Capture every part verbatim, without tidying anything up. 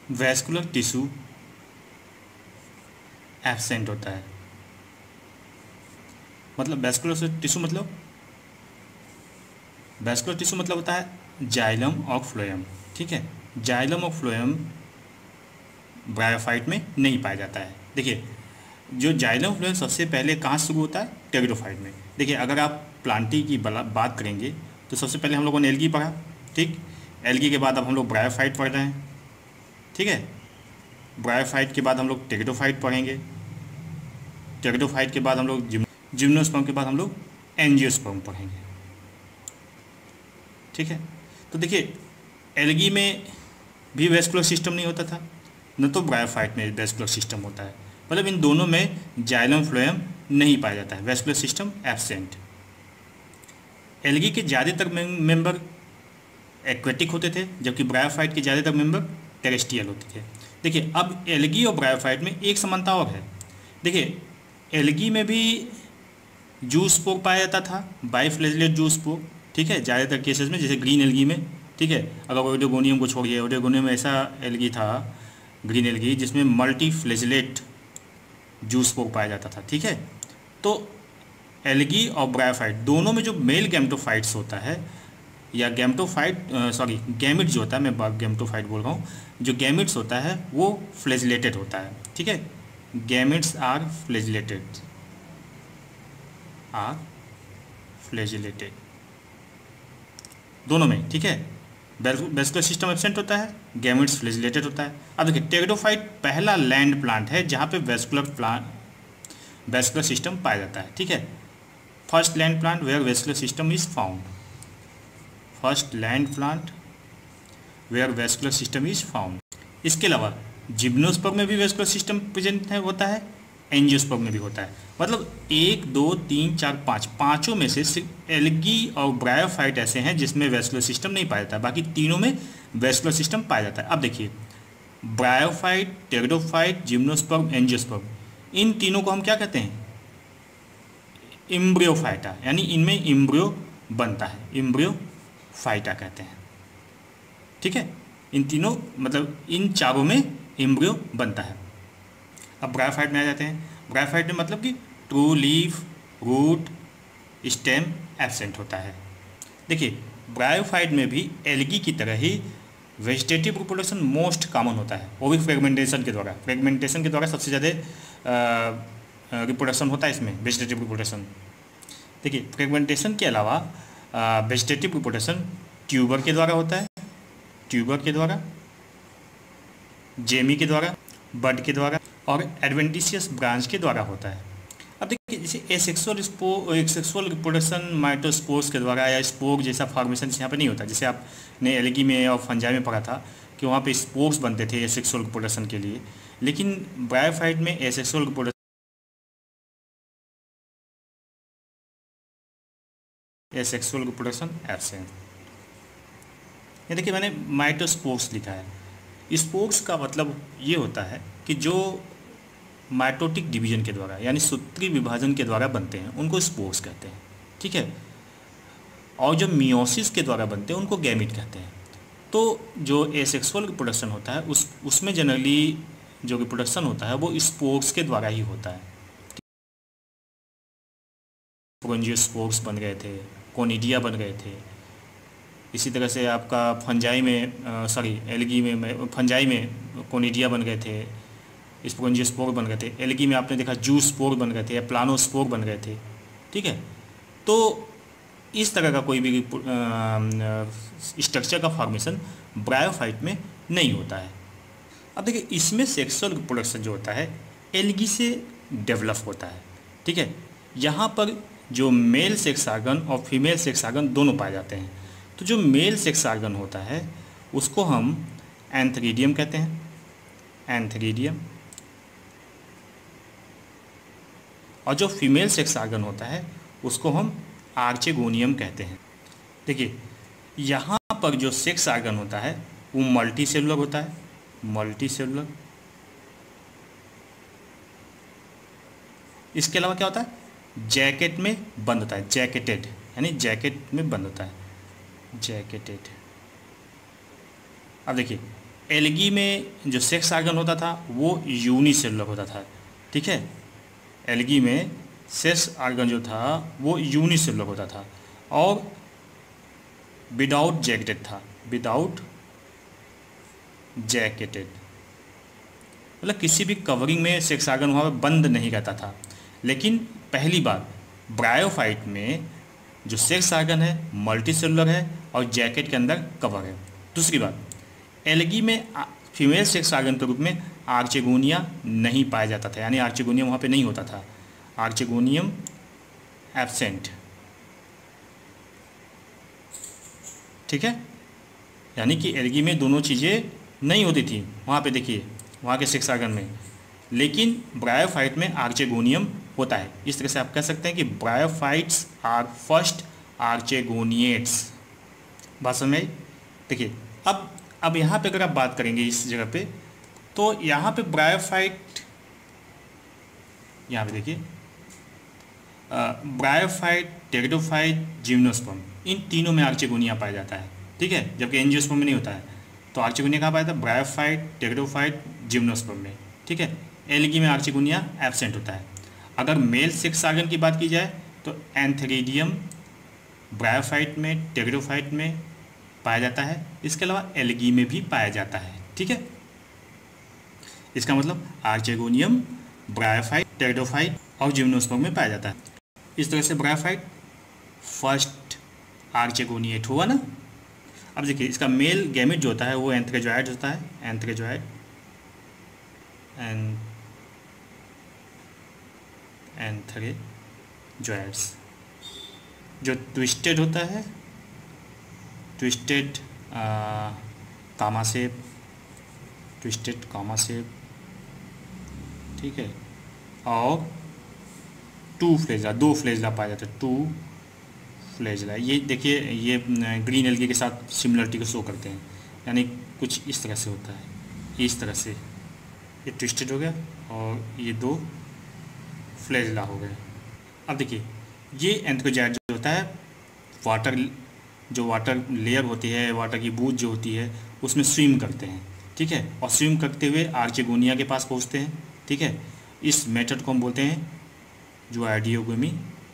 Vascular tissue absent होता है। मतलब वैस्कुलर टिश्यू मतलब वैस्कुलर टिश्यू मतलब होता है जाइलम और फ्लोएम। ठीक है, जाइलम और फ्लोएम ब्रायोफाइट में नहीं पाया जाता है। देखिए, जो जाइलम फ्लोएम सबसे पहले कहाँ शुरू होता है? टेरिडोफाइट में। देखिए, अगर आप प्लांटी की बात करेंगे तो सबसे पहले हम लोगों ने एल्गी पढ़ा। ठीक, एल्गी के बाद अब हम लोग ब्रायोफाइट पढ़ रहे हैं। ठीक है, ब्रायोफाइट के बाद हम लोग टेरिडोफाइट पढ़ेंगे। टेरिडोफाइट के बाद हम लोग जिम्नोस्पर्म के बाद हम लोग एंजियोस्पर्म पढ़ेंगे। ठीक है, तो देखिए, एल्गी में भी वैस्कुलर सिस्टम नहीं होता था, न तो ब्रायोफाइट में वैस्कुलर सिस्टम होता है। मतलब इन दोनों में जाइलम फ्लोएम नहीं पाया जाता है, वैस्कुलर सिस्टम एब्सेंट। एल्गी के ज़्यादातर मेंबर एक्वेटिक होते थे, जबकि ब्रायोफाइट के ज़्यादातर मेंबर टेरेस्ट्रियल होते थे। देखिए, अब एल्गी और ब्रायोफाइट में एक समानता और है। देखिए, एल्गी में भी जू स्पोर पाया जाता था, बाइफ्लैजिलेट जू स्पोर। ठीक है, ज़्यादातर केसेस में, जैसे ग्रीन एल्गी में। ठीक है, अगर ओडियोगोनियम को छोड़िए, ओडियोगोनियम में ऐसा एल्गी था, ग्रीन एल्गी, जिसमें मल्टी फ्लैजिलेट जू स्पोर पाया जाता था। ठीक है, तो एल्गी और ब्रायोफाइट दोनों में जो मेल गैमेटोफाइट्स होता है, या गैमेटोफाइट सॉरी गैमिट जो होता है, मैं गैमेटोफाइट बोल रहा हूँ, जो गैमिट्स होता है वो फ्लैजिलेटेड होता है। ठीक है, gametes are flagellated are flagellated दोनों में। ठीक है, वैस्कुलर सिस्टम एब्सेंट होता है, गैमिट्स फ्लैजिलेटेड होता है। अब देखिए, टेरिडोफाइट पहला लैंड प्लांट है जहाँ पे वैस्कुलर प्लांट वैस्कुलर सिस्टम पाया जाता है। ठीक है, first land plant where vascular system is found. First land plant where vascular system is found. इसके अलावा जिम्नोस्पर्म में भी वैस्कुलर सिस्टम प्रेजेंट है होता है, एंजियोस्पर्म में भी होता है। मतलब एक दो तीन चार पाँच पाँचों में से सिर्फ एल्गी और ब्रायोफाइट ऐसे हैं जिसमें वैस्कुलर सिस्टम नहीं पाया जाता, बाकी तीनों में वैस्कुलर सिस्टम पाया जाता है। अब देखिए, ब्रायोफाइट, टेरिडोफाइट, जिम्नोस्पर्म, एंजियोस्पर्म, इन तीनों को हम क्या कहते हैं? इम्ब्रियोफाइटा, यानी इनमें इम्ब्रियो बनता है, इम्ब्रियोफाइटा कहते हैं। ठीक है, इन तीनों मतलब इन चारों में इम्ब्रियो बनता है। अब ब्रायोफाइट में आ जाते हैं। ब्रायोफाइट में मतलब कि true leaf, root, stem absent होता है। देखिए, ब्रायोफाइट में भी एल्गी की तरह ही वेजिटेटिव रिप्रोडक्शन मोस्ट कॉमन होता है, वो भी फ्रेगमेंटेशन के द्वारा। फ्रेगमेंटेशन के द्वारा सबसे ज़्यादा रिप्रोडक्शन होता है इसमें, वेजिटेटिव रिप्रोडक्शन। देखिए, फ्रेगमेंटेशन के अलावा वेजिटेटिव रिप्रोडक्शन ट्यूबर के द्वारा होता है, ट्यूबर के द्वारा, जेमी के द्वारा, बड के द्वारा और एडवेंटिशियस ब्रांच के द्वारा होता है। अब देखिए, जैसे asexual spore asexual reproduction mitospores के द्वारा या स्पोर जैसा फॉर्मेशन यहाँ पे नहीं होता। जैसे आपने एल्गी में और फंजाई में पढ़ा था कि वहाँ पे स्पोर्स बनते थे एसेक्सुअल रिप्रोडक्शन के लिए, लेकिन ब्रायोफाइट में asexual reproduction asexual reproduction absent. ये देखिए, मैंने माइटोस्पोर्स लिखा है। स्पोर्स का मतलब ये होता है कि जो माइटोटिक डिवीजन के द्वारा यानी सूत्री विभाजन के द्वारा बनते हैं उनको स्पोर्स कहते हैं। ठीक है, और जो मियोसिस के द्वारा बनते हैं उनको गैमिट कहते हैं। तो जो एसेक्सुअल रिप्रोडक्शन होता है उस उसमें जनरली जो रिप्रोडक्शन होता है वो स्पोर्स के द्वारा ही होता है। स्पोर्स बन गए थे, कोनिडिया बन गए थे। इसी तरह से आपका फंजाई में सॉरी एल्गी में फंजाई में कोनिडिया बन गए थे, स्पोंजियोस्पोर बन गए थे। एल्गी में आपने देखा जू स्पोर बन गए थे या प्लानोस्पोर बन गए थे। ठीक है, तो इस तरह का कोई भी स्ट्रक्चर का फॉर्मेशन ब्रायोफाइट में नहीं होता है। अब देखिए, इसमें सेक्सुअल रिप्रोडक्शन जो होता है एल्गी से डेवलप होता है। ठीक है, यहाँ पर जो मेल सेक्स आर्गन और फीमेल सेक्स आर्गन दोनों पाए जाते हैं। तो जो मेल सेक्स आर्गन होता है उसको हम एंथरीडियम कहते हैं, एंथरीडियम। और जो फीमेल सेक्स आर्गन होता है उसको हम आर्चेगोनियम कहते हैं। देखिए, यहाँ पर जो सेक्स आर्गन होता है वो मल्टी सेलुलर होता है, मल्टी सेलुलर। इसके अलावा क्या होता है? जैकेट में बंद होता है, जैकेटेड, यानी जैकेट में बंद होता है, जैकेटेड। अब देखिए, एल्गी में जो सेक्स आर्गन होता था वो यूनिसेलुलर होता था, ठीक है। एल्गी में सेक्स आर्गन जो था वो यूनिसेलुलर होता था और विदाउट जैकेटेड था, विदाउट जैकेटेड मतलब किसी भी कवरिंग में सेक्स आर्गन वहाँ पर बंद नहीं रहता था। लेकिन पहली बार ब्रायोफाइट में जो सेक्स आर्गन है मल्टी सेलुलर है और जैकेट के अंदर कवर है। दूसरी बात, एल्गी में फीमेल सेक्स आर्गन के रूप में आर्चेगोनिया नहीं पाया जाता था, यानी आर्चेगोनियम वहाँ पे नहीं होता था, आर्चेगोनियम एब्सेंट, ठीक है। यानी कि एल्गी में दोनों चीज़ें नहीं होती थी वहाँ पे, देखिए वहाँ के सेक्स आर्गन में, लेकिन ब्रायोफाइट में आर्चेगोनियम होता है। इस तरह से आप कह सकते हैं कि ब्रायोफाइट्स आर फर्स्ट आर्चेगोनिएट्स। बात समझ में? देखिए अब अब यहाँ पे अगर आप बात करेंगे इस जगह पे, तो यहाँ पे ब्रायोफाइट, यहाँ पे देखिए ब्रायोफाइट, टेरिडोफाइट, जिम्नोस्पर्म, इन तीनों में आर्चेगोनिया पाया जाता है, ठीक है, जबकि एंजियोस्पर्म में नहीं होता है। तो आर्चेगोनिया कहाँ पाया जाता है? ब्रायोफाइट, टेरिडोफाइट, जिम्नोस्पर्म में, ठीक है। एल्गी में आर्चेगोनिया एब्सेंट होता है। अगर मेल सेक्स आर्गन की बात की जाए तो एंथेरिडियम ब्रायोफाइट में, टेरिडोफाइट में पाया जाता है। इसके अलावा एल्गी में भी पाया जाता है, ठीक है। इसका मतलब आर्चेगोनियम ब्रायोफाइट, टेरिडोफाइट और जिम्नोस्पर्म में पाया जाता है। इस तरह से ब्रायोफाइट फर्स्ट आर्चेगोनिएट हुआ ना। अब देखिए इसका मेल गैमेट जो होता है वो एंथ्रेजॉइड होता है, एंथ्रेजॉइड एंड एंथ्रेजॉइड्स। जो ट्विस्टेड होता है, twisted comma shape, twisted comma shape, ठीक है। और टू फ्लेजला, दो फ्लेजला पाया जाता है, टू फ्लेजला। ये देखिए ये ग्रीन एल्गी के साथ सिमिलरिटी को शो करते हैं, यानी कुछ इस तरह से होता है, इस तरह से ये ट्विस्टेड हो गया और ये दो फ्लेजला हो गए। अब देखिए ये एंथ्रोजॉइड जो होता है, वाटर जो वाटर लेयर होती है, वाटर की बूंद जो होती है उसमें स्विम करते हैं, ठीक है, और स्विम करते हुए आर्चेगोनिया के पास पहुंचते हैं, ठीक है। इस मेथड को हम बोलते हैं ज़ूआइडोगेमी,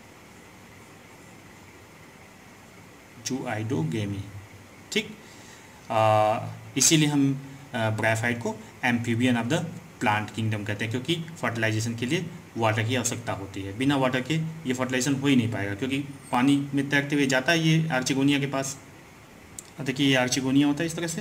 ज़ूआइडोगेमी, ठीक। इसीलिए हम ब्रायोफाइट को amphibian of the plant kingdom कहते हैं, क्योंकि फर्टिलाइजेशन के लिए वाटर की आवश्यकता होती है। बिना वाटर के ये फर्टिलाइजेशन हो ही नहीं पाएगा, क्योंकि पानी में तैरते हुए जाता है ये आर्चेगोनिया के पास। देखिए ये आर्चेगोनिया होता है इस तरह से,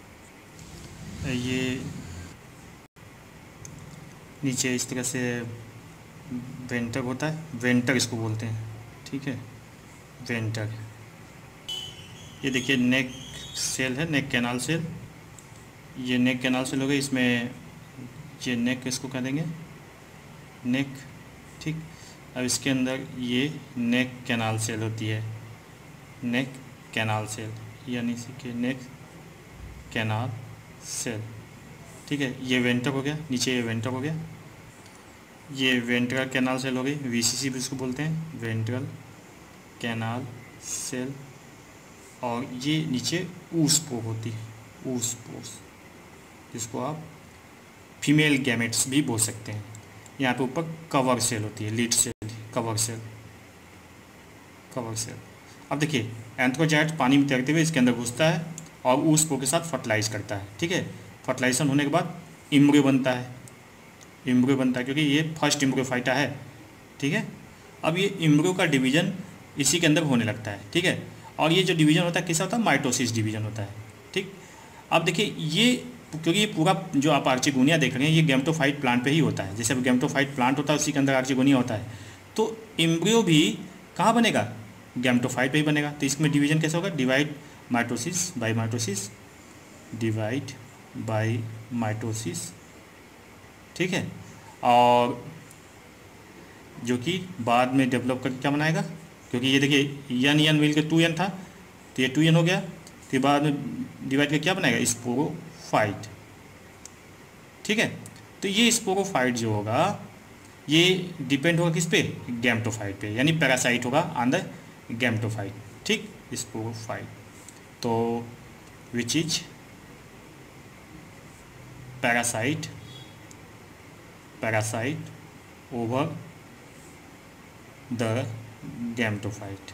ये नीचे इस तरह से वेंटर होता है, वेंटर इसको बोलते हैं, ठीक है, वेंटर। ये देखिए नेक सेल है, नेक कैनाल सेल, ये नेक कैनाल सेल हो गई, इसमें ये नेक इसको कह देंगे नेक, ठीक। अब इसके अंदर ये नेक कैनाल सेल होती है, नेक कैनाल सेल, यानी कि नेक कैनाल सेल, ठीक है। ये वेंटर हो गया, नीचे ये वेंटर हो गया, ये वेंट्रल कैनाल सेल हो गई, वीसीसी भी इसको बोलते हैं, वेंट्रल कैनाल सेल। और ये नीचे ऊसपोर होती है, ऊसपोर, जिसको आप फीमेल गैमेट्स भी बोल सकते हैं। यहाँ पे ऊपर कवर सेल होती है, lid cell, cover cell, cover cell. अब देखिए एंथ्रोजॉइड पानी में तैरते हुए इसके अंदर घुसता है और ऊसपोर के साथ फर्टिलाइज करता है, ठीक है। फर्टिलाइजेशन होने के बाद इम्ब्रियो बनता है, इम्ब्रियो बनता है क्योंकि ये फर्स्ट इम्ब्रियोफाइटा है, ठीक है। अब ये इम्ब्रियो का डिवीज़न इसी के अंदर होने लगता है, ठीक है। और ये जो डिवीज़न होता है किसका होता है? माइटोसिस डिवीज़न होता है, ठीक। अब देखिए ये क्योंकि ये पूरा जो आप आर्चेगोनिया देख रहे हैं ये गैमेटोफाइट प्लांट पे ही होता है, जैसे अब गैमेटोफाइट प्लांट होता है उसी के अंदर आर्चेगोनिया होता है। तो इम्ब्रियो भी कहाँ बनेगा? गैमेटोफाइट पे ही बनेगा। तो इसमें डिवीज़न कैसे होगा? Divide mitosis by mitosis, divide by mitosis, ठीक है। और जो कि बाद में डेवलप करके क्या बनाएगा, क्योंकि ये देखिए यन यन मिल के टू एन था, तो ये टू एन हो गया, तो बाद में डिवाइड करके क्या बनाएगा? स्पोरोफाइट, ठीक है। तो ये स्पोरोफाइट जो होगा ये डिपेंड होगा किस पे? गैमेटोफाइट पे, यानी पैरासाइट होगा ऑन द गैमेटोफाइट, ठीक, स्पोरोफाइट। तो which is parasite parasite over the gametophyte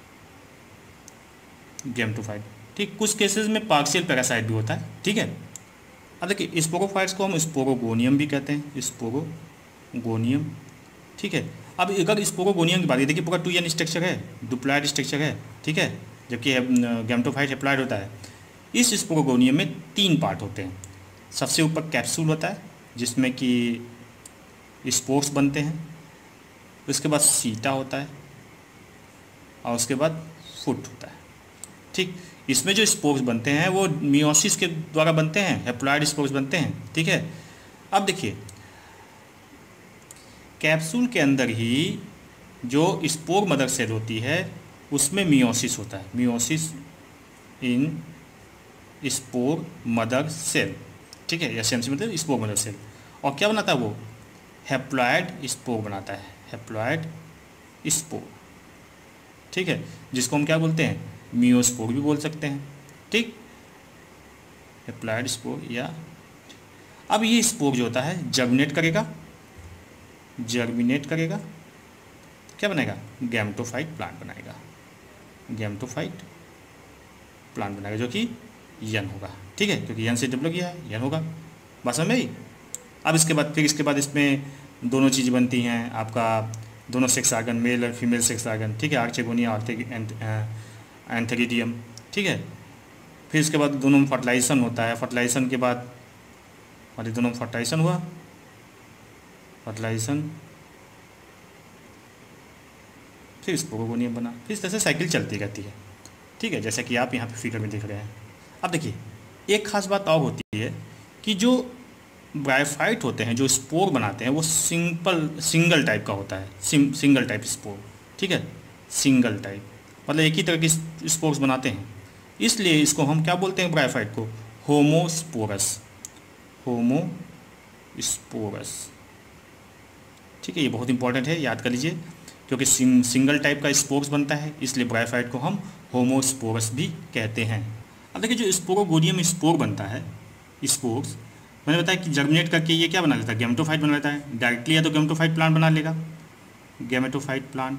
gametophyte ठीक। कुछ केसेस में पार्शियल पैरासाइट भी होता है, ठीक है। अब देखिए स्पोरोफाइट्स को हम स्पोरोगोनियम भी कहते हैं, स्पोरोगोनियम, ठीक है। अब अगर स्पोरोगोनियम की बात करें, देखिए पूरा टू एन स्ट्रक्चर है, डिप्लॉयड स्ट्रक्चर है, ठीक है, जबकि गैमेटोफाइट हैप्लॉयड होता है। इस स्पोरोगोनियम में तीन पार्ट होते हैं। सबसे ऊपर कैप्सूल होता है जिसमें कि स्पोर्स बनते हैं, उसके बाद सीटा होता है और उसके बाद फुट होता है, ठीक। इसमें जो स्पोर्स बनते हैं वो मियोसिस के द्वारा बनते हैं, हैप्लॉयड स्पोर्स बनते हैं, ठीक है। अब देखिए कैप्सूल के अंदर ही जो स्पोर मदर सेल होती है उसमें मियोसिस होता है, meiosis in spore mother cell, ठीक है। एस एम सी मतलब स्पोर मदर सेल। और क्या बनाता है वो, हैप्लॉयड स्पोर बनाता है, हैप्लॉयड स्पोर, ठीक है, जिसको हम क्या बोलते हैं, मियोस्पोर भी बोल सकते हैं, ठीक, हैप्लॉयड स्पोर। या अब ये स्पोर जो होता है जर्मिनेट करेगा, जर्मिनेट करेगा, क्या बनाएगा, गैमेटोफाइट प्लांट बनाएगा, गैमेटोफाइट प्लांट बनाएगा जो कि यन होगा, ठीक है, क्योंकि यन से डेवलप किया है, यन होगा। बात समझ में आई। अब इसके बाद फिर इसके बाद इसमें दोनों चीज़ें बनती हैं, आपका दोनों सेक्स आर्गन, मेल और फीमेल सेक्स आर्गन, ठीक है, आर्चेगोनिया और एंथेरिडियम, ठीक है। फिर इसके बाद दोनों में फर्टिलाइजेशन होता है, फर्टिलाइजेशन के बाद हमारे दोनों में फर्टिलाइजेशन हुआ, फर्टिलाइजेशन फिर स्पोरोगोनियम बना, फिर इस तरह से साइकिल चलती रहती है, ठीक है, जैसा कि आप यहाँ पे फिगर में देख रहे हैं। अब देखिए एक खास बात और होती है कि जो ब्रायोफाइट होते हैं, जो स्पोर बनाते हैं, वो सिंपल सिंगल टाइप का होता है, सिं, सिंगल टाइप स्पोर, ठीक है, सिंगल टाइप मतलब एक ही तरह की स्पोर्स बनाते हैं, इसलिए इसको हम क्या बोलते हैं, ब्रायोफाइट को होमोस्पोरस, होमोस्पोरस, ठीक है। ये बहुत इंपॉर्टेंट है, याद कर लीजिए, क्योंकि सिंग, सिंगल टाइप का स्पोर्स बनता है, इसलिए ब्रायोफाइट को हम होमोस्पोरस भी कहते हैं। अब देखिए जो स्पोरोगोनियम स्पोर बनता है, स्पोर्स मैंने बताया कि जर्मिनेट करके ये क्या बना लेता है, गैमेटोफाइट बना लेता है डायरेक्टली, या तो गैमेटोफाइट प्लांट बना लेगा, गैमेटोफाइट प्लांट,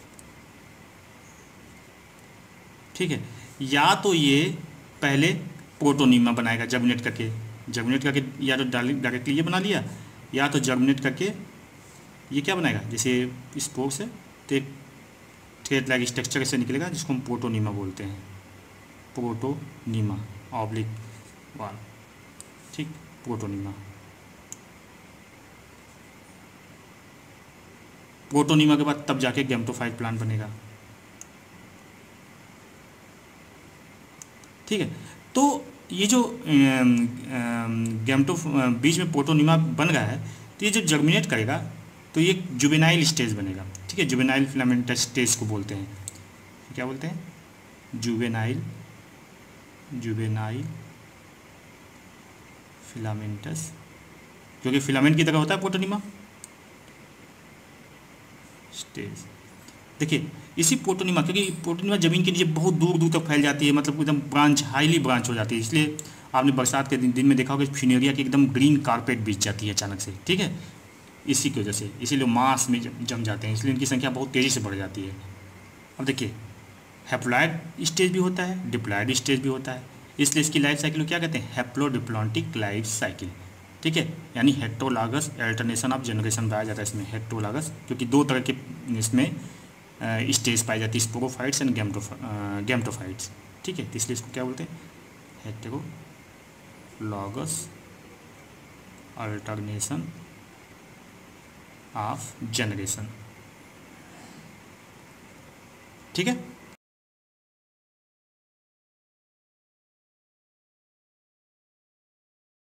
ठीक है, या तो ये पहले प्रोटोनीमा बनाएगा जर्मिनेट करके, जर्मिनेट करके या तो डायरेक्टली ये बना लिया, या तो जर्मिनेट करके ये क्या बनाएगा, जैसे स्पोर से तो एक थ्रेड लाइक स्ट्रक्चर से निकलेगा जिसको हम प्रोटोनीमा बोलते हैं, प्रोटोनीमा ऑब्लिक वाल, ठीक, प्रोटोनीमा। प्रोटोनीमा के बाद तब जाके गैमेटोफाइट प्लांट बनेगा, ठीक है। तो ये जो गैमेटो बीच में प्रोटोनीमा बन रहा है, तो ये जो जर्मिनेट करेगा तो ये जुवेनाइल स्टेज बनेगा, ठीक है, जुवेनाइल फिलामेंटस स्टेज को बोलते हैं, क्या बोलते हैं, जुवेनाइल, जुवेनाइल फिलामेंटस, क्योंकि फिलामेंट की तरह होता है प्रोटोनीमा स्टेज। देखिए इसी प्रोटोनीमा, क्योंकि प्रोटोनीमा जमीन के नीचे बहुत दूर दूर तक फैल जाती है, मतलब एकदम ब्रांच, हाईली ब्रांच हो जाती है, इसलिए आपने बरसात के दिन दिन में देखा होगा फिनेरिया की एकदम ग्रीन कारपेट बिछ जाती है अचानक से, ठीक है, इसी की वजह से, इसीलिए मास में जम जाते हैं, इसलिए इनकी संख्या बहुत तेज़ी से बढ़ जाती है। अब देखिए हैप्लॉयड स्टेज भी होता है, डिप्लॉयड स्टेज भी होता है, इसलिए इसकी लाइफ साइकिल को क्या कहते हैं, हैप्लोडिप्लॉन्टिक लाइफ साइकिल, ठीक है, यानी हेट्रोलागस अल्टरनेशन ऑफ जनरेशन पाया जाता है इसमें, हेट्रोलागस, क्योंकि दो तरह के इसमें स्टेज पाई जाती है, स्पोरोफाइट्स एंड गैमेटोफाइट्स, ठीक है, तो इसलिए इसको क्या बोलते हैं, हेट्रोलॉगस अल्टरनेशन ऑफ जनरेशन, ठीक है।